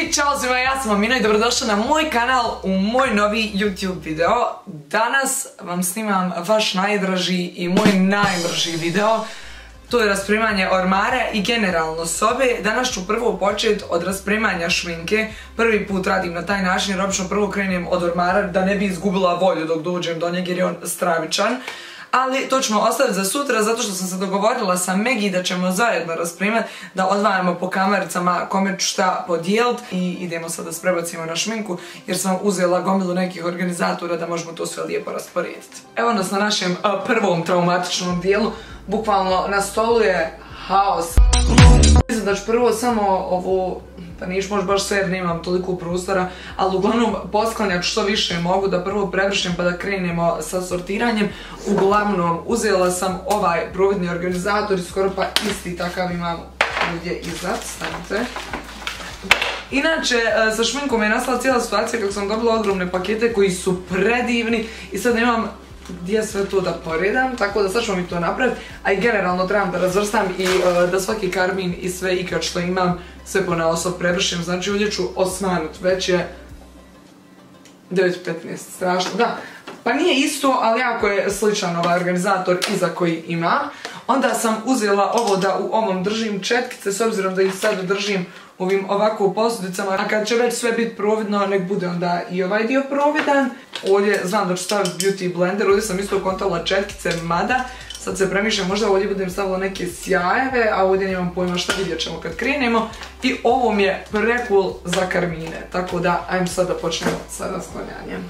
I čao svima, ja sam Amina i dobrodošli na moj kanal u moj novi YouTube video. Danas vam snimam vaš najdraži i moj najmrži video. To je raspremanje ormara i generalno sobe. Danas ću prvo početi od raspremanja šminke. Prvi put radim na taj način jer obično prvo krenem od ormara da ne bi izgubila volju dok dođem do njega jer je on stravičan. Ali to ćemo ostaviti za sutra zato što sam se dogovorila sa Megi da ćemo zajedno raspremati, da odvajamo po kamericama kome ću šta podijeliti i idemo sad da se prebacimo na šminku jer sam uzela gomilu nekih organizatora da možemo to sve lijepo rasporediti. Evo nas na našem prvom traumatičnom dijelu, bukvalno na stolu je haos. Mislim da ću prvo samo ovo, pa niš možda baš sve jer nemam toliko prostora, ali uglavnom posklanjat što više mogu da prvo prevršim pa da krenemo sa sortiranjem. Uglavnom uzela sam ovaj providni organizator i skoro pa isti takav imam ovdje iza, stanite. Inače, sa šminkom je nastala cijela situacija kako sam dobila ogromne pakete koji su predivni i sad nemam gdje sve to da poredam, tako da sad ćemo mi to napraviti, a i generalno trebam da razvrstam i da svaki karmin i sve ikad što imam sve ponaosob prevršim, znači ovdje ću osvanut, već je 9:15, strašno, da. Pa nije isto, ali jako je sličan ovaj organizator iza koji imam. Onda sam uzela ovo da u ovom držim četkice, s obzirom da ih sad držim ovim ovako posudicama, a kad će već sve biti providno, nek bude onda i ovaj dio providan. Ovdje znam da ću staviti beauty blender, ovdje sam isto kontala četkice, mada sad se premišljam, možda ovdje budem stavila neke sjajeve, a ovdje nemam pojma šta, vidjet ćemo kad krenemo. I ovo mi je precool za karmine, tako da ajmo sad da počnemo sa rasklanjanjem.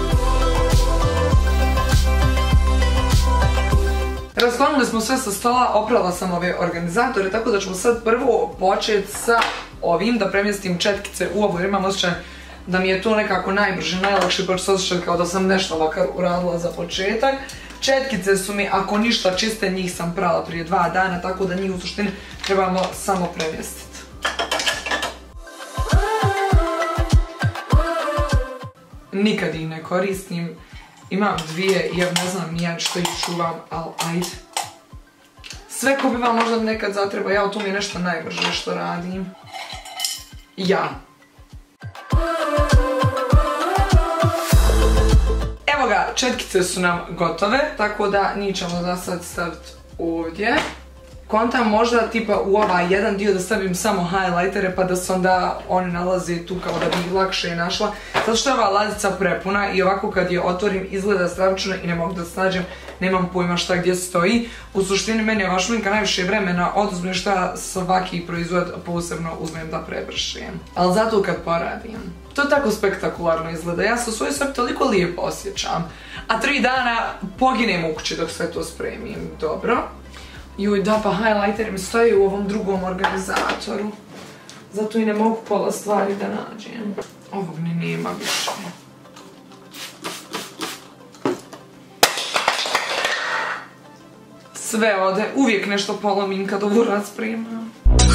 Rasklonili smo sve sa stola, oprala sam ove organizatore, tako da ćemo sad prvo početi sa ovim, da premjestim četkice u ovu jer imam osjećaj da mi je to nekako najbrže, najlakše, pa ću se osjećati kao da sam nešto makar uradila za početak. Četkice su mi, ako ništa čiste, njih sam prala prije 2 dana, tako da njih u suštini trebamo samo premjestiti. Nikad ih ne koristim. Imam dvije jer ne znam nijan što ih čuvam, ali ajde. Sve ko bi vam možda nekad zatreba, ja tu mi je nešto najbrže što radim. Ja. Evo ga, četkice su nam gotove, tako da njih ćemo za sad staviti ovdje. Kontam možda tipa u ovaj jedan dio da stavim samo highlightere pa da se onda oni nalaze tu kao da bi ih lakše našla. Zato što je ova ladica prepuna i ovako kad je otvorim izgleda stravično i ne mogu da snađem, nemam pojma šta gdje stoji. U suštini meni je ova šminka najviše vremena oduzmem šta svaki proizvod posebno uzmem da prevršim. Ali zato kad poradim. To tako spektakularno izgleda, ja se u svojoj sobi toliko lijepo osjećam. A 3 dana poginem u kući dok sve to spremim. Dobro. Joj da, pa highlighter mi stoji u ovom drugom organizatoru. Zato i ne mogu pola stvari da nađem. Ovog ni nema više. Sve ode, uvijek nešto polomim kad ovo raspremam.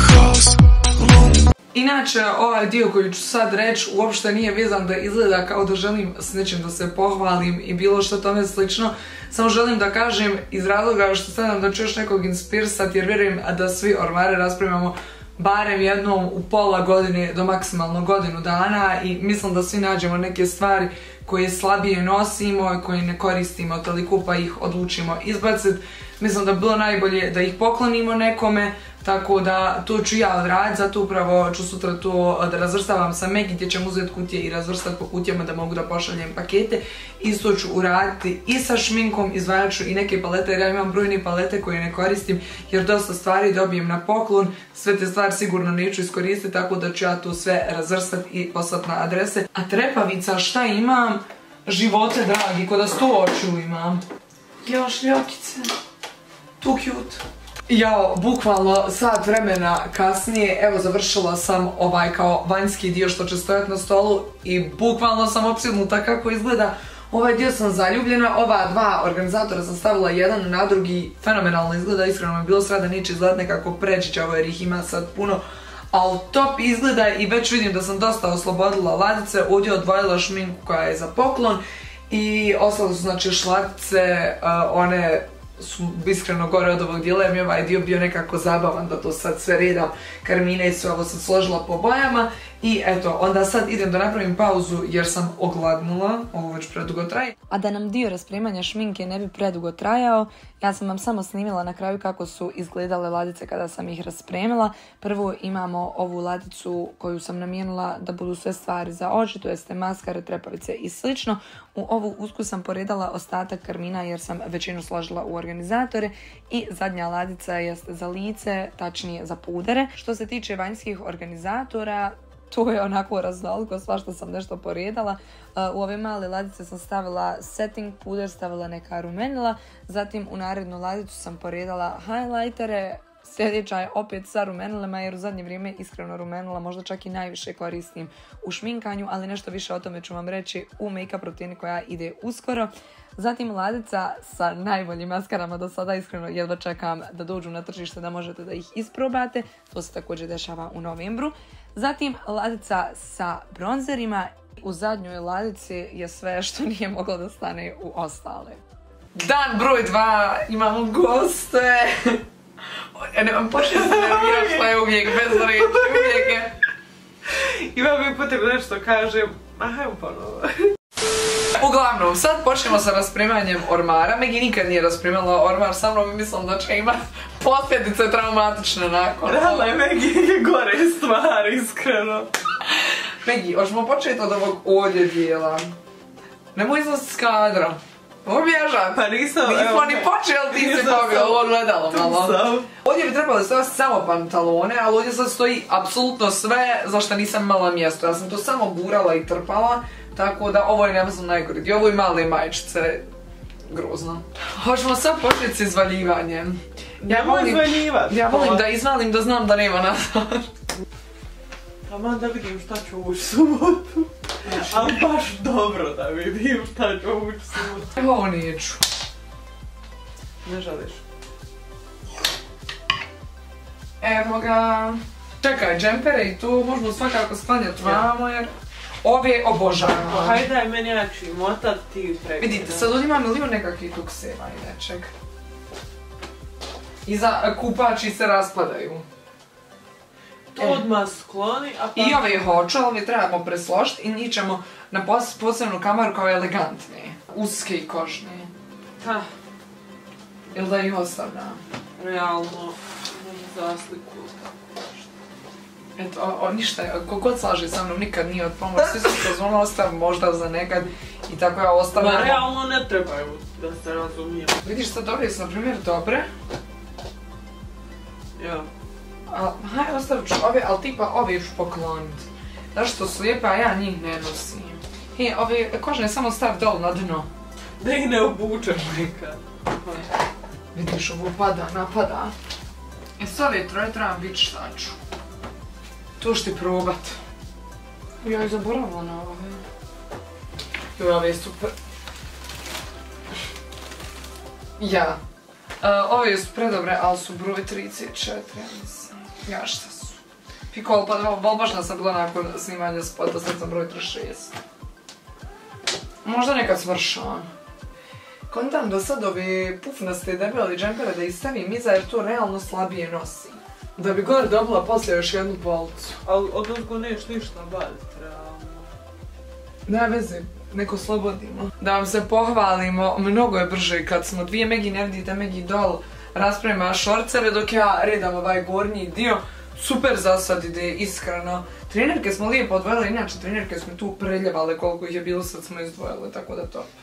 Inače, ovaj dio koji ću sad reći uopšte nije vezan da izgleda kao da želim s nečim da se pohvalim i bilo što tome slično. Samo želim da kažem iz razloga što stavljam da ću još nekog inspirisati jer vjerujem da svi ormare raspremamo barem jednom u pola godine do maksimalno godinu dana i mislim da svi nađemo neke stvari koje slabije nosimo i koje ne koristimo toliko pa ih odlučimo izbaciti. Mislim da bi bilo najbolje da ih poklonimo nekome, tako da to ću ja odraditi, zato upravo ću sutra to da razvrstavam sa Megi gdje ćemo uzeti kutije i razvrstati po kutijama da mogu da pošaljem pakete. Isto ću uraditi i sa šminkom, izdvajat ću i neke palete jer ja imam brojne palete koje ne koristim jer dosta stvari dobijem na poklon, sve te stvari sigurno neću iskoristiti, tako da ću ja to sve razvrstati i poslati na adrese. A trepavica šta imam? Živote dragi, ko da 100 očiju imam. Još ljokice. Tu cute. Jao, bukvalno sat vremena kasnije, evo završila sam ovaj kao vanjski dio što će stojati na stolu i bukvalno sam opsjednuta kako izgleda. Ovaj dio sam zaljubljena, ova 2 organizatora sam stavila jedan na drugi, fenomenalno izgleda, iskreno mi je bilo sreda neće izgledati nekako prečićavo jer ih ima sad puno, ali top izgleda i već vidim da sam dosta oslobodila ladice, ovdje odvojila šminku koja je za poklon i ostalo su znači šlatice, one su iskreno gore od ovog dijela jer mi je ovaj dio bio nekako zabavan da to sad sve redam karmine i sve ovo sam složila po bojama I eto, onda sad idem da napravim pauzu jer sam ogladnula, ovo već predugo traje. A da nam dio raspremanja šminke ne bi predugo trajao, ja sam vam samo snimila na kraju kako su izgledale ladice kada sam ih raspremila. Prvo imamo ovu ladicu koju sam namijenila da budu sve stvari za oči, to jeste maskare, trepavice i slično. U ovu usku sam poredala ostatak karmina jer sam većinu složila u organizatore. I zadnja ladica jeste za lice, tačnije za pudere. Što se tiče vanjskih organizatora, to je onako raznoliko, svašta sam nešto poredala. U ove male ladice sam stavila setting puder, stavila neka rumenila. Zatim u narednu ladicu sam poredala highlightere. Sljedeća je opet sa rumenilama jer u zadnje vrijeme iskreno rumenila možda čak i najviše koristim u šminkanju, ali nešto više o tome ću vam reći u make-up rutini koja ide uskoro. Zatim ladica sa najboljim maskarama do sada, iskreno jedva čekam da dođu na tržište da možete da ih isprobate. To se također dešava u novembru. Zatim ladica sa bronzerima. U zadnjoj ladici je sve što nije moglo da stane u ostale. Dan broj 2, imamo goste. Počne se nerviraš što je uvijek bez reći, uvijek je. Imam mi potrebu nešto kažem, hajmo ponovo. Uglavnom, sad počnemo sa raspremanjem ormara. Megi nikad nije raspremala ormar sa mnom i mislim da će imati posljedice traumatične nakon. Realno je Megi gore stvar, iskreno. Megi, hoćemo početi od ovog ovdje dijela. Nemoj izlaziti s kadra. Ovo bježat. Pa nisam, nismo ni počeli, ti si pogledala, ovo gledalo malo. Ovdje bi trebalo staviti samo pantalone, ali ovdje sad stoji apsolutno sve za što nisam imala mjesto. Ja sam to samo gurala i trpala, tako da ovo je nevazno najgori dio. Ovo je male majčice, grozno. Hoćemo sad početi s izvaljivanjem. Ja volim da izvalim da znam da nema nazad. Aman da vidim šta ću ući subotu. Ali baš dobro da vidim šta ću ući subotu. Ovo neću. Ne želiš? Evo ga. Čekaj, džempere i tu možemo svakako sklanjati vamo jer ove obožavam. Hajde daj meni jači motat ti prekida. Vidite, sad ovdje ima milion nekakvih tukseva i nečeg. Iza kupači se raspadaju. To odmah skloni, a pa... I ove hoću, ali ove trebamo presložiti i njih ćemo na posebnu kamaru kao elegantne. Uske i kožne. Ha. Ili da ih ostavljam? Realno, za sliku. Eto, ništa, kogod slaže sa mnom nikad nije od pomoć, svi su se zvona ostavim možda za nekad i tako ja ostavljam. Ma realno ne trebaju da se razumijem. Vidiš sad ove su na primjer dobre. Ja. Hajde ostavit ću ove, ali tipa ove ću pokloniti. Zašto su lijepe, a ja njih ne nosim. Ove kožne samo stav dol na dno. Da ih ne obučem nekad. Vidiš, ovo pada, napada. S ove troje trebam biti šta ću. To ću ti probat. Ja je zaboravila na ove. Joj, ove je super. Ja. Ove su predobre, ali su broj 34, ja mislim. Ja šta su. Pikol, pa baš sam bila nakon snimanja spota, sad sam broj 36. Možda nekad svršam. Kontam da sad ove pufnaste debeli džempere da ih stavim iza jer to realno slabije nosi. Da bi gore dobila poslije još jednu policu. Ali odnosno neš ništa baviti, realno. Ne veze, neko slobodimo. Da vam se pohvalimo, mnogo je brže kad smo dvije. Megi ne vidite, Megi dol rasprema šorceve dok ja redam ovaj gornji dio. Super za sad ide, iskreno. Trenerke smo lijepo odvojile, inače trenerke smo tu preljevale koliko ih je bilo, sad smo izdvojile, tako da top.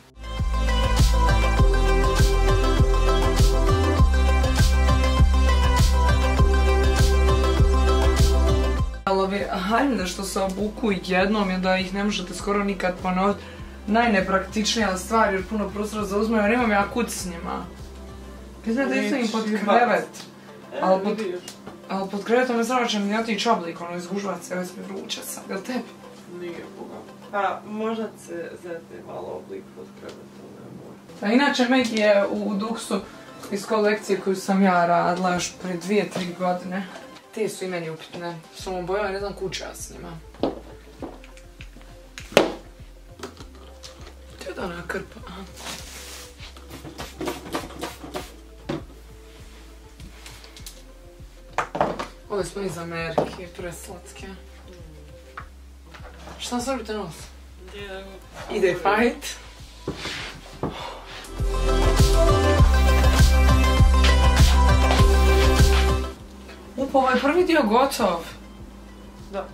Ali ove haljne što se obuku jednom je da ih ne možete skoro nikad ponoviti. Najnepraktičnija stvar jer puno prostora zauzmaju, jer imam ja kuć s njima. Priznam da isto im pod krevet. Ali pod krevetom je zračan i otići oblik, ono izgužvat se, već mi vruće sad, jel tebi? Nije boga. Pa možda se zete malo oblik pod krevetom, ne mora. A inače Megi je u Duxu iz kolekcije koju sam ja radila još prije 2-3 godine. Te su i meni upitne, su mu bojale, ne znam kuća s njima. To je dana krpa. Ove smo iz Amerike, preslatke. Šta srbite nos? Ide fight. Upa, ovaj prvi dio gotov. Da.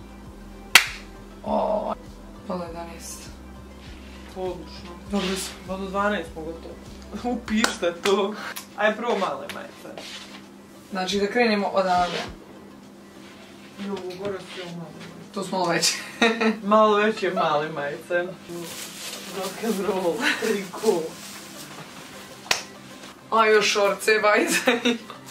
O, pola 11. Odlično. Dobro su. Pa do 12 pogotovo. Upište to. Aj prvo male majice. Znači da krenemo odavde. Jo, gore su male majice. Tu smo malo veći. Malo veće male majice. Rock and roll, triko. A još šorce, bajze.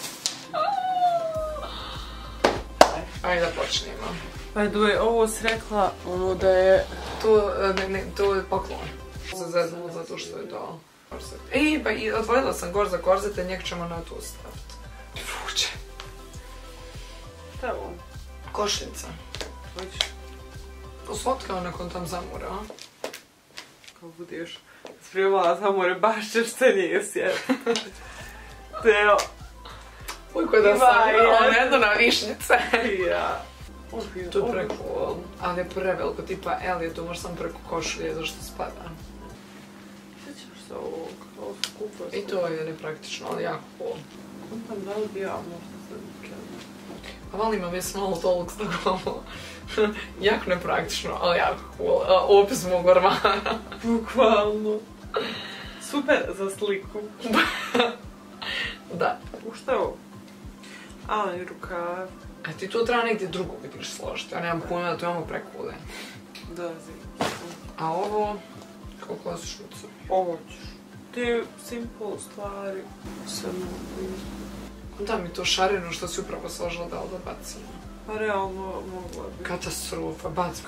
Ajde da počnemo. By the way, ovo si rekla ono da je... To je poklon. Se zeznula zato što je to korzet. Ej, pa i odvojila sam gor za korzete, njeg ćemo na tu staviti. Vruće. Šta je ovo? Košnica. Hoćeš? To slatkao nakon tam zamora, a? Kao budeš spremala zamore, baš ćeš se nije sjetiti. Teo. Ujko da sam jedno na višnjice. Ja. To je preko, ali je preveliko, tipa L je to možda sam preko košulje zašto spada. Sjećaš se ovog, ovo su kupa. I to je nepraktično, ali jako cool. Kontam da li bi ja možda se vikenda. A volim ove small talks, tako jako nepraktično, ali jako cool. Opis mog ormana. Bukvalno. Super za sliku. Da. U šta je ovo? A, i rukav. A ti to treba negdje drugo vidiš složiti, ja nemam pojma da to imamo prekude. Da, zim. A ovo, kao klasično crno. Ovo ćeš. Te simple stvari. Samo. Da mi to šareno što si upravo složila da li da bacim. Pa realno mogla bi. Katastrofa, bacim.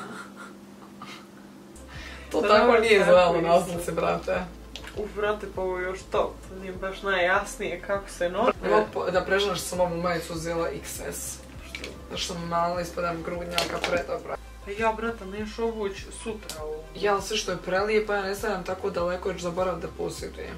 To tako nije izgledalo na oslici, brate. Brate, pa ovo je još top. Nije baš najjasnije kako se nosi. Da prežem što sam ovu majicu uzela XS. Zašto sam malo ispadam grudnjaka predobra. Pa ja, brate, neš obući sutra ovo. Ja, ali sve što je prelijepo, ja ne stavljam tako daleko jer ću zaboraviti da posjedujem.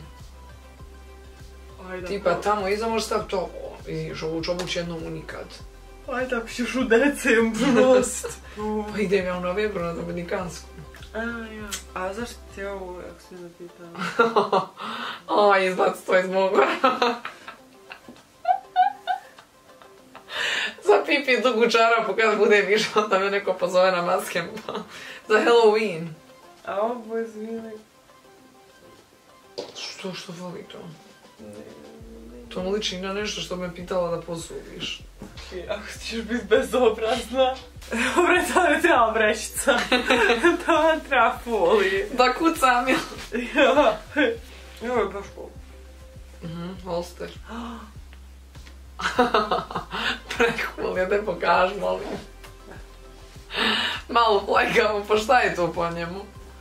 Tipa tamo iza možeš staviti ovo. Vidiš, ovo ću obući jednom unikad. Ajde, ako ćeš u decembru nosit. Pa idem ja u novembru na Dominikansku. A, ja. A zašto ti ovo, ako si me pitala? Aj, izbaci to iz moga. Za pipi dugu čarapu kad bude išao da me neko pozove na maskem. Za Halloween. A ovo je izvini. Što voli to? To mi liči na nešto što me pitala da posudiš. Ako ćeš biti bezobrazna. Dobre, to ne treba vrećica. To vam treba folije. Da kucam ja. Ja. Ovo je baš cool. Holster. Precool, ja te pokažem, molim. Malo plekamo, pa šta je to po njemu?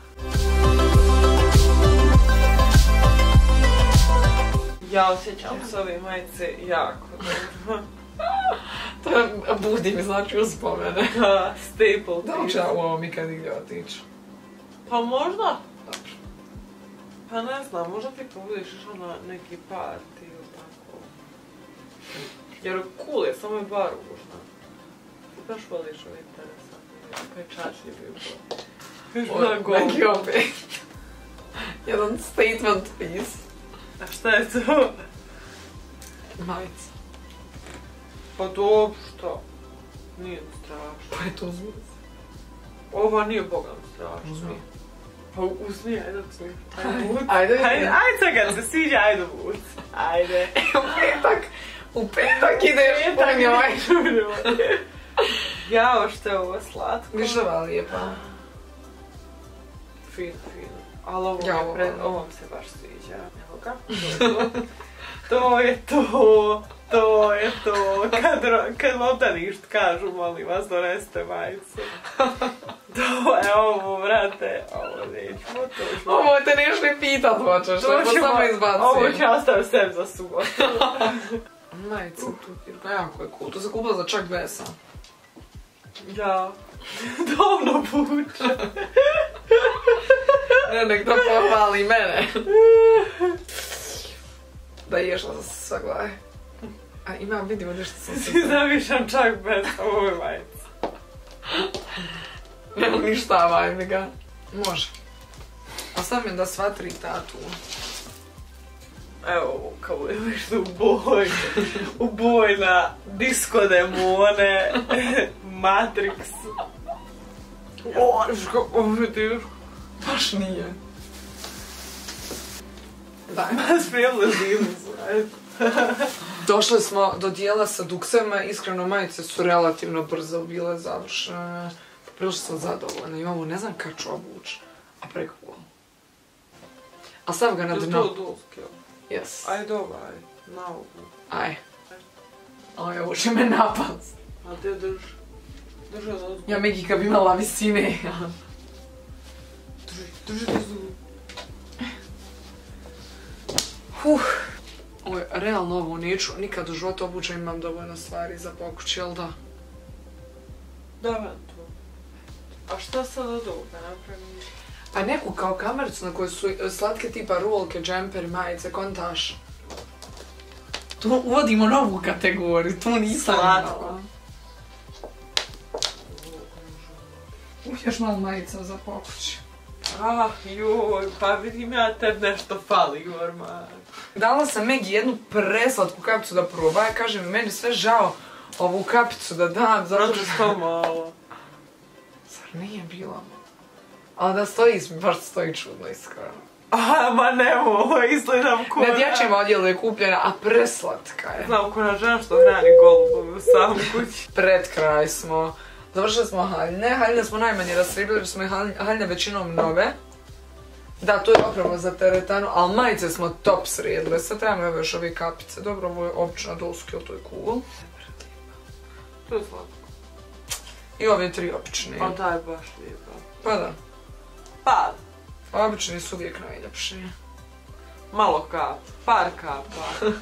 Ja osjećam s ove majice jako dobro. To je, budi mi znači uspomene. Da, staple Da li ću ja u ovom ikad igdje otići? Pa možda. Dobro. Pa ne znam, možda ti budeš išao na neki party ili tako. Jer cool je, samo je bar ružna. Ti baš voliš ove interesantne, pečačljivi ubo. Neki opet. Jedan statement piece. A šta je to? Majica. Pa dobro, što? Nije strašno. Pa je to uzmi. Ova nije bogam strašno. Uzmi. Pa uzmi, ajde uzmi. Ajde. Ajde sad kad se sviđa, ajde vuc. Ajde. U petak ideš po njoj. Jao, što je ovo slatko. Viš da va lijepa. Fino. Ali ovo ovom se baš sviđa. Evo ga. To je to. Kad vam da ništa kažu, molim vas, donesite majicu. To je ovo, vrate. Ovo nećemo, to ćemo. Ovo te neš ni pitat hoćeš, nego samo izbacim. Ovo ću ostaviti sem za subotu. Majica tu, jako je cool. To se kupila za čak 200. Ja. Dobro buče. Ne, nek to pohvali mene. Da ješ da se sagledaj. A imam, vidimo nešto sam se... Zamišljam čak bez ovoj majici. Nema ništa, vajme ga. Može. A sad mi da sva 3 tatu. Evo, kao budeš u boj na Disco Demone, Matrix. Ovo je teško. Baš nije. Daj. Spremno zimnicu, ajde. Došli smo do dijela sa duksevima, iskreno majice su relativno brzo bile završene. Prilično sam zadovoljna i ovo ne znam kad ću obući, a preko cool. A stav ga na dno. Je to doske? Yes. Ajde ovaj, na ovu. Aj. Aj, ovo će me napast. A te drži. Drži od ozgu. Ja Megi kad bi imala visine. Drži te zub. Ovo je realno ovo neću nikad u životu obučem, imam dovoljno stvari za pokući, jel da? Da vam to. A šta sad od ovoga napravim? Pa neku kao kamericu na kojoj su slatke tipa rolke, džemperi, majice, kontaš. Tu uvodimo novu kategoriju, tu nisam imala. Još malo majica za pokući. Ah, joj, pa vidim ja tebi nešto fali u ormaru. Dala sam Megi jednu preslatku kapicu da proba, ja kažem meni sve žao ovu kapicu da dam, zato što... Zato malo. Zar nije bila? Ali da stoji, baš stoji čudno iskreno. Aha, ma nemoj, izgledam ko... Na dječjem odjelu je kupljena, a preslatka je. Znam ko na žena što hrani golubove u samom kući. Pred kraj smo. Završili smo haljne. Haljne smo najmanje rastribili, jer smo i haljne većinom nove. Da, to je oprema za teretanu, ali majice smo top sredile. Sad trebamo još ove kapice. Dobro, ovo je obična doska, to je cool. To je slatko. I ove 3 obične. Pa da je baš lijepo. Pa da. Pa. Obični su uvijek najljepši. Malo kap. Par kapa.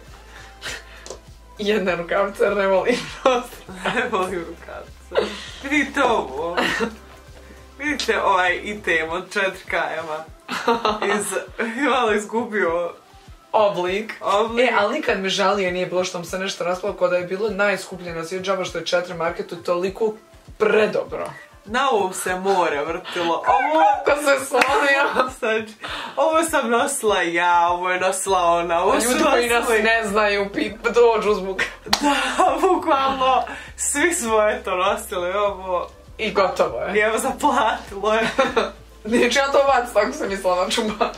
Jedna rukavica jer ne volim prostor. Ne volim rukavice. Vidite ovo. Vidite ovaj item od 4 kajama. Malo izgubio oblik. Oblik. Ali nikad mi žalije nije bilo što mi se nešto raspalo kao da je bilo najskuplje na svijetu, džaba što je 4 marketu toliko predobro. Na ovom se more vrtilo. Ovo ko se slonio. Ovo sam nosila ja, ovo je nosila ona. Ljudi koji nas ne znaju, dođu zbog. Da, bukvalno. Svi smo eto nosili ovo. I gotovo je. I evo zaplatilo je. Neću ja to baciti, tako sam mislila na čuba.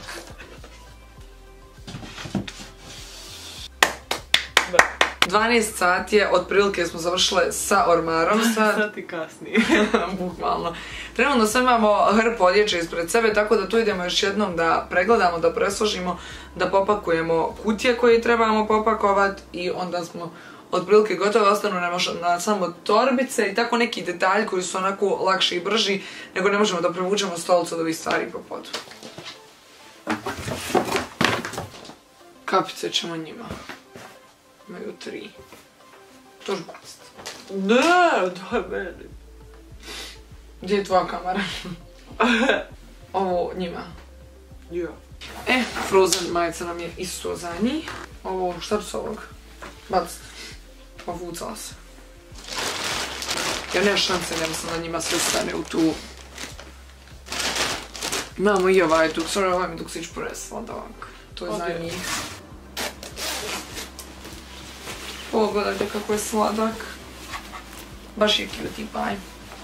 12 sati je, otprilike smo završile sa ormarom. Sad i kasnije. Bukvalno. Trenutno sad imamo hrpu odjeće ispred sebe, tako da tu idemo još jednom da pregledamo, da presložimo, da popakujemo kutije koje trebamo popakovati i onda smo otprilike gotovo, ostanu nam samo torbice i tako neki detalji koji su onako lakši i brži, nego ne možemo da prevučemo stolicu od ovih stvari po podu. Kapice ćemo njima. Imaju 3. To ću baciti. Ne, daj meni. Gdje je tvoja kamera? Ovo njima. Ja. Frozen majica nam je isto za njih. Ovo, šta ću s ovog? Baciti. Povucala se. Ja nema šanse, nema sam na njima sve stane u tu. Imamo i ovaj duks, ovaj mi duksić preslat ovak. To je za njih. Pogledajte kako je sladak. Baš je cutie pie.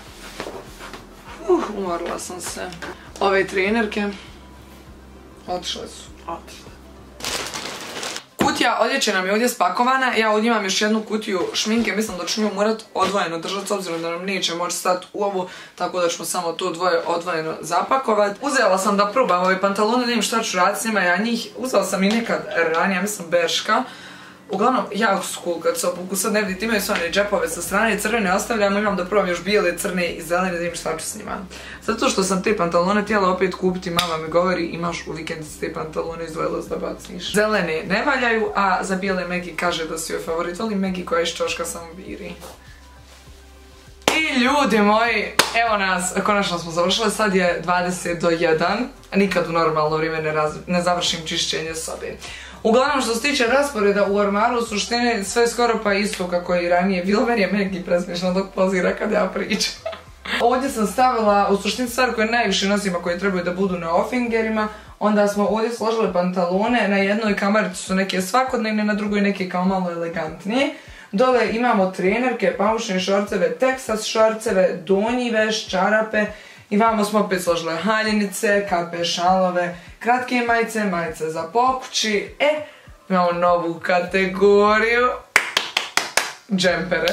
Umorila sam se. Ove trenerke otišle su. Otišle. Kutija odjeće nam je ovdje spakovana. Ja ovdje imam još jednu kutiju šminke. Mislim da ću nju morat odvojeno držati s obzirom da nam neće moći stati u ovu. Tako da ćemo samo to dvoje odvojeno zapakovat. Uzela sam da probam ove pantalone, da vidim šta ću raditi s njima. Ja njih uzela sam i nekad ranije, mislim Berška. Uglavnom, jako su cool kad se obuku, sad ne vidite, imaju sve one džepove sa strane i crvene ostavljamo, imam da probam još bijele, crne i zelene, da vidim šta ću s njima. Zato što sam te pantalone htjela opet kupiti, mama mi govori imaš u vikendici te pantalone izdvojila da baciš. Zelene ne valjaju, a za bijele Megi kaže da su joj favorit, volim Megi koja iz čoška samo biri. I ljudi moji, evo nas, konačno smo završili, sad je 20 do 1, nikad u normalno vrijeme ne završim čišćenje sobe. Uglavnom što se tiče rasporeda u ormaru, u suštini sve skoro pa isto kako je i ranije bilo, meni je Megi presmišno dok pozira kad ja pričam. Ovdje sam stavila u suštini stvari koje najviše nosim, a koje trebaju da budu na ofingerima. Onda smo ovdje složile pantalone, na jednoj kamarici su neke svakodnevne, na drugoj neke kao malo elegantnije. Dole imamo trenerke, paušne šorceve, teksas šorceve, donji veš, čarape. I vamo smo opet složile haljinice, kape, šalove, kratke majice, majice za pokući. Imamo novu kategoriju, džempere.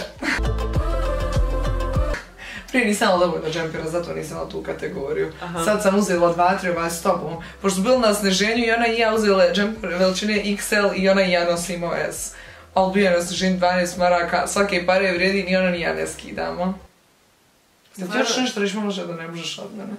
Prije nisam imala dovoljno džempera, zato nisam imala tu kategoriju. Sad sam uzela 2-3 s tobom. Pošto su bili na sniženju i ona i ja uzela džempere veličine XL i ona i ja nosimo S. Ali bio na sniženju 12 maraka, svake pare vrijedi i ona ni ja ne skidamo. Sad ti još nešto reći može da ne možeš od mene?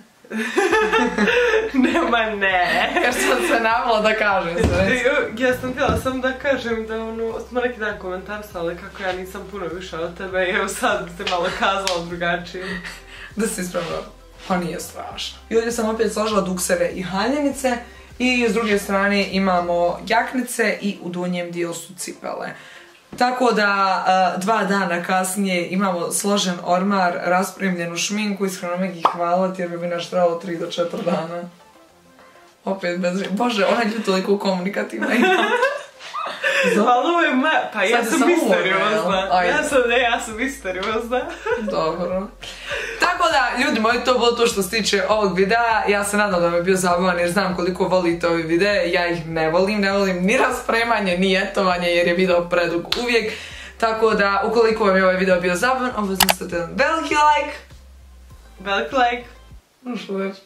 Nema ne. Jer sam se navila da kažem sve. Ja sam htjela sam da kažem da smo neki dan komentarisali kako ja nisam puno više od tebe i evo sad se malo kazala drugačije. Da se ispravila, pa nije strašno. I ovdje sam opet složila dukseve i haljenice i s druge strane imamo jaknice i u donjem dijelu su cipele. Tako da 2 dana kasnije imamo složen ormar, raspremljenu šminku, iskreno Megi hvala ti jer bi naš trebalo 3 do 4 dana. Opet bez... Bože, ona je toliko komunikativna ima. Ali ovo je pa ja sam misteriozna. Ja sam misteriozna. Dobro. Tako da, ljudi moji, to bilo to što se tiče ovog videa. Ja se nadam da vam je bio zabavan jer znam koliko volite ove videe. Ja ih ne volim ni raspremanje, ni etovanje jer je video predug uvijek. Tako da, ukoliko vam je ovaj video bio zabavan, obavezno stavite jedan veliki like. Veliki like. Što reći?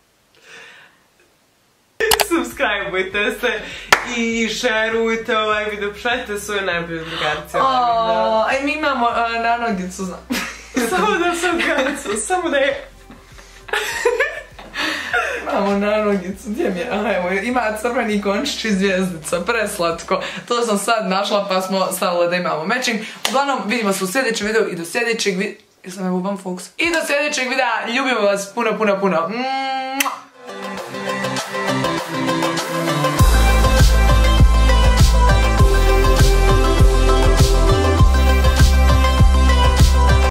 Subscribeujte se i šerujte ovaj video, pošaljite svoje najbolje drugarce ovaj video. Aj mi imamo nanogicu, znam. Samo da sam gancu, samo da je... Imamo nanogicu, gdje mi je? Aha, evo, ima crveni končić i zvijezdica, preslatko. To sam sad našla pa smo stavile da imamo matching. Uglavnom, vidimo se u sljedećem videu i do sljedećeg videa... I do sljedećeg videa, ljubimo vas puno.